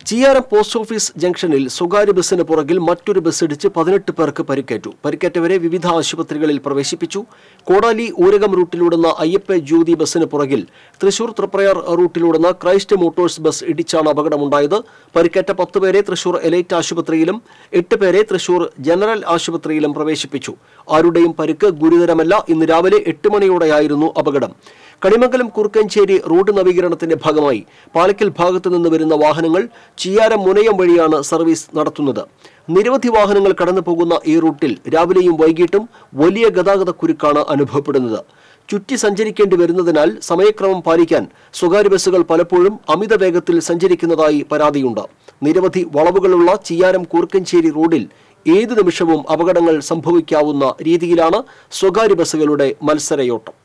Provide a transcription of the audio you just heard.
Chiyaram post office ജംഗ്ഷനിൽ സ്വകാര്യ ബസ്സിന് പുറകിൽ മറ്റൊരു ബസ് ഇടിച്ച് 18 പേർക്ക് പരിക്കേറ്റു. പരിക്കേറ്റവരെ വിവിധ ആശുപത്രികളിൽ പ്രവേശിപ്പിച്ചു. കോടാലി ഊരകം റൂട്ടിലൂടുന്ന അയ്യപ്പ ജ്യോതി ബസ്സിന് പുറകിൽ തൃശൂർ തൃപ്രയാർ റൂട്ടിലൂടുന്ന ക്രൈസ്റ്റ് മോട്ടോഴ്സ് ബസ് ഇടിച്ചാണ് അപകടമുണ്ടായത്. പരിക്കേറ്റ 10 പേരെ തൃശൂർ എലൈറ്റ് ആശുപത്രിയിലും 8 പേരെ തൃശൂർ ജനറൽ ആശുപത്രിയിലും പ്രവേശിപ്പിച്ചു. ആരുടെയും പരിക്ക് ഗുരുതരമല്ല. ഇന്ന് രാവിലെ 8 മണിയോടെയായിരുന്നു അപകടം. കണിമംഗലം കുറുക്കഞ്ചേരി റോഡ് നവീകരണത്തിന്റെ ഭാഗമായി പാലക്കൽ ഭാഗത്തു നിന്ന് വരുന്ന വാഹനങ്ങൾ ചിയാരം മുനയം വഴിയാണ് സർവീസ് നടത്തുന്നത്. നിരവധി വാഹനങ്ങൾ കടന്നു പോകുന്ന ഈ റൂട്ടിൽ രാവിലെയും വൈകിട്ടും വലിയ ഗതാഗത കുരുക്കാണ് അനുഭവപ്പെടുന്നത്. ചുറ്റി സഞ്ചരിക്കേണ്ടി വരുന്നതിനാൽ സമയക്രമം പാലിക്കാൻ സ്വകാര്യ ബസ്സുകൾ പലപ്പോഴും അമിത വേഗത്തിൽ സഞ്ചരിക്കുന്നതായി പരാതിയുണ്ട്. നിരവധി വളവുകളുള്ള ചിയാരം കുറുക്കഞ്ചേരി റോഡിൽ ഏതു നിമിഷവും അപകടങ്ങൾ സംഭവിക്കാവുന്ന രീതിയിലാണ് സ്വകാര്യ ബസ്സുകളുടെ മത്സരയോട്ടം.